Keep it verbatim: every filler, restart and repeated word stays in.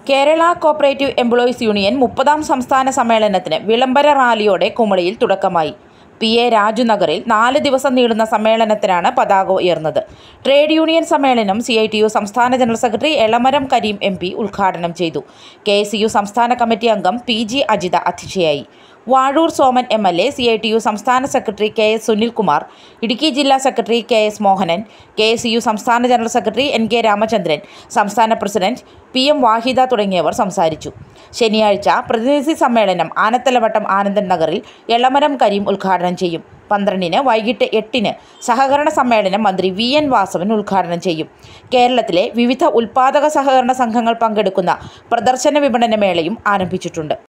Kerala cooperative employees union മുപ്പതാം സംസ്ഥാന സമ്മേളനത്തിന് വിളംബര റാലിയോടെ കുമളിയിൽ തുടക്കമായി. പി എ രാജു നഗറിൽ നാല് ദിവസം നീളുന്ന സമ്മേളനത്തിനാണ് പതാക ഉയർന്നത്. ട്രേഡ് യൂണിയൻ സമ്മേളനം സി ഐ ടി യു സംസ്ഥാന general secretary Elamaram Kareem M P ഉദ്ഘാടനം ചെയ്തു. കെ എസ് യു സംസ്ഥാന കമ്മിറ്റി അംഗം പി ജി അജിത അധ്യക്ഷയായി. Vazhoor Soman M L A, C I T U സംസ്ഥാന secretary K S Sunilkumar, Idukki ജില്ലാ secretary K S Mohanan, K S U സംസ്ഥാന general secretary N K Ramachandran, സംസ്ഥാന പ്രസിഡന്റ് പി എം വാഹിദ തുടങ്ങിയവർ സംസാരിച്ചു. ശനിയാഴ്ച പ്രതിനിധി സമ്മേളനം ആനത്തലവട്ടം ആനന്ദൻ നഗറിൽ എളമരം കരീം ഉദ്ഘാടനം ചെയ്യും. പന്ത്രണ്ടിന് വൈകിട്ട് എട്ടിന് സഹകരണ സമ്മേളനം മന്ത്രി വി എൻ വാസവൻ ഉദ്ഘാടനം ചെയ്യും. കേരളത്തിലെ വിവിധ ഉൽപ്പാദക സഹകരണ സംഘങ്ങൾ പങ്കെടുക്കുന്ന പ്രദർശന വിപണന മേളയും ആരംഭിച്ചിട്ടുണ്ട്.